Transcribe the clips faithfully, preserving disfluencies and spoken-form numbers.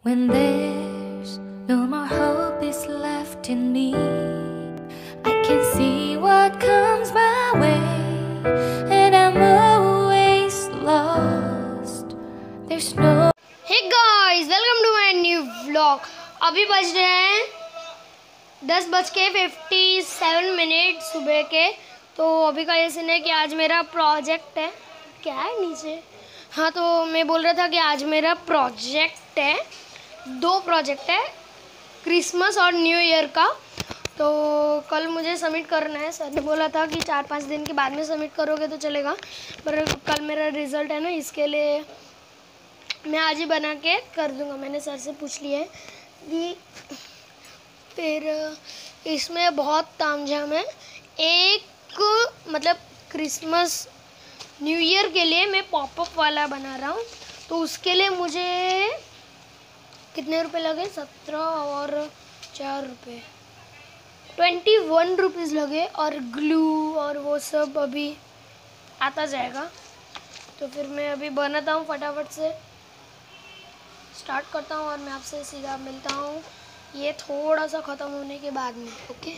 When there's no more hope is left in me, I can see what comes my way, and I'm always lost. There's no. Hey guys, welcome to my new vlog. अभी बज रहे हैं दस बज के fifty seven minute सुबह के। तो अभी का ये सीन है कि आज मेरा प्रोजेक्ट है। क्या है नीचे? हाँ, तो मैं बोल रहा था कि आज मेरा प्रोजेक्ट है, दो प्रोजेक्ट है, क्रिसमस और न्यू ईयर का। तो कल मुझे सबमिट करना है। सर ने बोला था कि चार पाँच दिन के बाद में सबमिट करोगे तो चलेगा, पर कल मेरा रिज़ल्ट है ना, इसके लिए मैं आज ही बना के कर दूंगा। मैंने सर से पूछ लिया है कि फिर इसमें बहुत तामझाम है। एक मतलब क्रिसमस न्यू ईयर के लिए मैं पॉपअप वाला बना रहा हूँ, तो उसके लिए मुझे कितने रुपए लगे? सत्रह और चार रुपये ट्वेंटी वन रुपीज़ लगे, और ग्लू और वो सब अभी आता जाएगा। तो फिर मैं अभी बनाता हूँ, फटाफट से स्टार्ट करता हूँ और मैं आपसे सीधा मिलता हूँ ये थोड़ा सा ख़त्म होने के बाद में। ओके,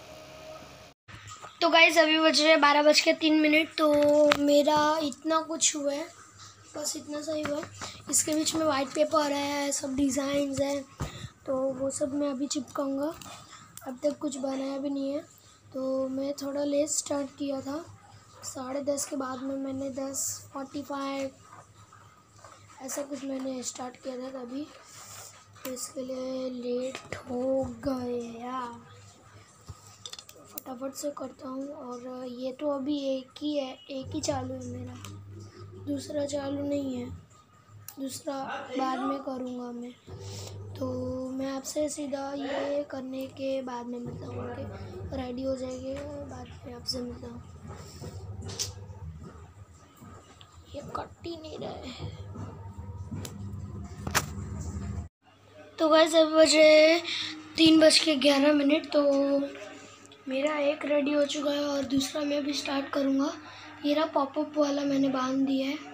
तो गाइस अभी बज रहे बारह बज के तीन मिनट। तो मेरा इतना कुछ हुआ है, बस इतना सा ही हुआ है। इसके बीच में वाइट पेपर है, सब डिज़ाइंस है, तो वो सब मैं अभी चिपकाऊंगा। अब तक कुछ बनाया भी नहीं है, तो मैं थोड़ा लेट स्टार्ट किया था। साढ़े दस के बाद में मैंने दस फोर्टी फाइव ऐसा कुछ मैंने स्टार्ट किया था तभी, तो इसके लिए लेट हो गया। फटाफट से करता हूँ। और ये तो अभी एक ही है, एक ही चालू है मेरा, दूसरा चालू नहीं है, दूसरा बाद में करूँगा मैं। तो मैं आपसे सीधा ये करने के बाद में मिलता हूँ। ओके, रेडी हो जाएगी, बाद में आपसे मिलता हूँ। ये कट ही नहीं रहा है। तो गाइस अभी बजे तीन बज के ग्यारह मिनट। तो मेरा एक रेडी हो चुका है और दूसरा मैं भी स्टार्ट करूँगा। ये रहा पॉपअप वाला, मैंने बांध दिया है।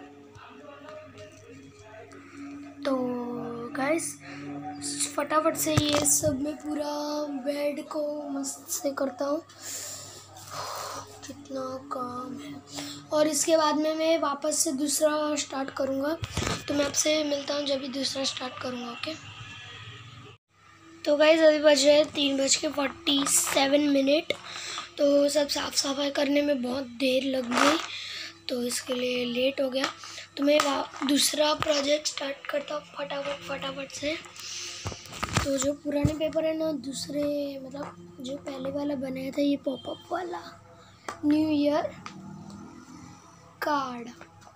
तो गाइस फटाफट से ये सब मैं पूरा बेड को मस्त से करता हूँ, कितना काम है। और इसके बाद में मैं वापस से दूसरा स्टार्ट करूँगा, तो मैं आपसे मिलता हूँ जब भी दूसरा स्टार्ट करूँगा। ओके, तो गाइस अभी बज रहे हैं तीन बज के फोर्टी सेवन मिनट। तो सब साफ़ सफाई करने में बहुत देर लग गई, तो इसके लिए लेट हो गया। तो मैं दूसरा प्रोजेक्ट स्टार्ट करता हूँ फटाफट फटाफट से। तो जो पुराने पेपर है ना, दूसरे मतलब जो पहले वाला बनाया था, ये पॉपअप वाला न्यू ईयर कार्ड,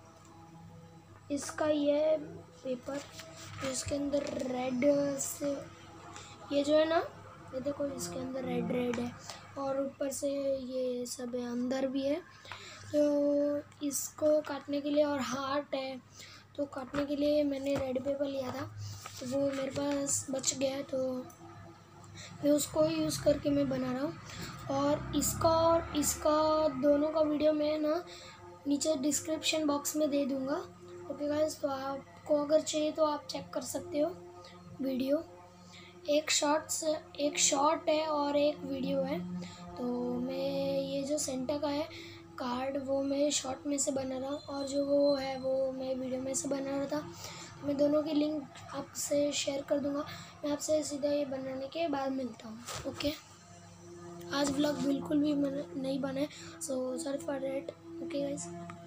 इसका ये पेपर, इसके अंदर रेड से ये जो है ना, ये देखो इसके अंदर रेड रेड है, और ऊपर से ये सब है, अंदर भी है। तो इसको काटने के लिए, और हार्ट है, तो काटने के लिए मैंने रेड पेपर लिया था, तो वो मेरे पास बच गया है, तो मैं उसको यूज़ करके मैं बना रहा हूँ। और इसका और इसका दोनों का वीडियो मैं ना नीचे डिस्क्रिप्शन बॉक्स में दे दूँगा। ओके गाइस, तो आपको अगर चाहिए तो आप चेक कर सकते हो वीडियो। एक शॉर्ट्स एक शॉर्ट है और एक वीडियो है। तो मैं ये जो सेंटा का है कार्ड, वो मैं शॉर्ट में से बना रहा हूँ, और जो वो है वो मैं वीडियो में से बना रहा था। मैं दोनों की लिंक आपसे शेयर कर दूँगा। मैं आपसे सीधा ये बनाने के बाद मिलता हूँ। ओके, आज व्लॉग बिल्कुल भी नहीं बने, so sorry for that. Okay guys,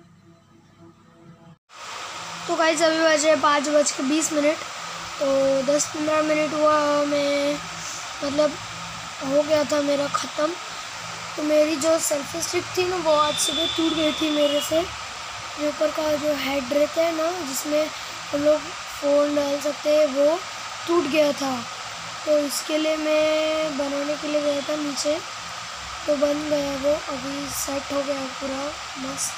तो गाइस अभी बजे पाँच बज के बीस मिनट। तो दस पंद्रह मिनट हुआ, मैं मतलब हो गया था मेरा ख़त्म। तो मेरी जो सेल्फी स्टिक थी ना, वो आज सुबह टूट गई थी मेरे से। जो ऊपर का जो हेड रहता है ना, जिसमें हम लोग फ़ोन डाल सकते हैं, वो टूट गया था। तो इसके लिए मैं बनाने के लिए गया था नीचे, तो बन गया वो, अभी सेट हो गया पूरा मस्त।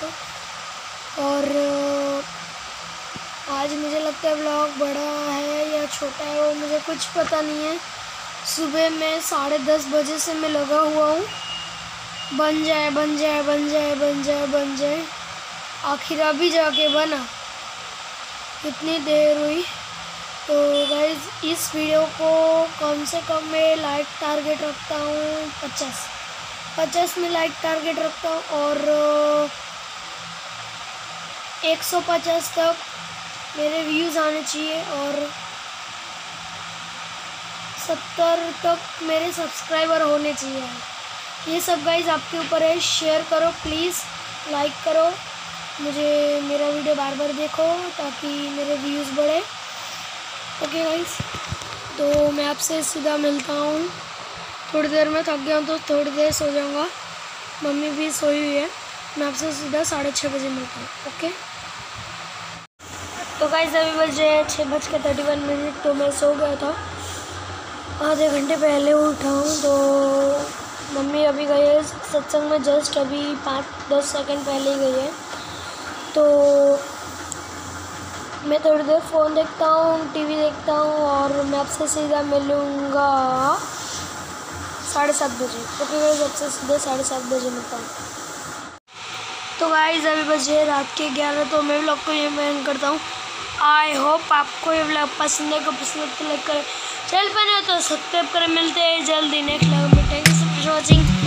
और आज मुझे लगता है व्लॉग बड़ा है या छोटा है, वो मुझे कुछ पता नहीं है। सुबह में साढ़े दस बजे से मैं लगा हुआ हूँ, बन जाए बन जाए बन जाए बन जाए बन जाए, आखिर अभी जाके बना। कितनी देर हुई, तो गाइस इस वीडियो को कम से कम मैं लाइक टारगेट रखता हूँ पचास पचास में लाइक टारगेट रखता हूँ, और एक सौ पचास तक मेरे व्यूज़ आने चाहिए, और सत्तर तक मेरे सब्सक्राइबर होने चाहिए। ये सब गाइस आपके ऊपर है। शेयर करो प्लीज़, लाइक करो, मुझे मेरा वीडियो बार बार देखो ताकि मेरे व्यूज़ बढ़े। ओके गाइस, तो मैं आपसे सीधा मिलता हूँ थोड़ी देर में। थक गया हूँ तो थोड़ी देर सो जाऊँगा, मम्मी भी सोई हुई है। मैं आपसे सीधा साढ़े छः बजे मिलता हूँ। ओके, तो गाइस अभी बजे छः बज के थर्टी वन मिनट। तो मैं सो गया था, आधे घंटे पहले उठा हूँ। तो मम्मी अभी गई है सत्संग में, जस्ट अभी पाँच दस सेकंड पहले ही गई है। तो मैं थोड़ी देर फ़ोन देखता हूँ, टीवी देखता हूँ, और मैं आपसे सीधा मिलूँगा साढ़े सात बजे। ओके गाइस, आपसे सीधा साढ़े सात बजे मिलता हूँ। तो गाइस अभी बजे रात के ग्यारह। तो मैं व्लॉग को ये मैं करता हूँ। आई होप आपको ये व्लॉग पसंद है। को पसंद तो लाइक करें, चैनल पर नहीं हो तो सब्सक्राइब करें। मिलते हैं जल्दी नेक्स्ट व्लॉग में। Thank you so much for watching.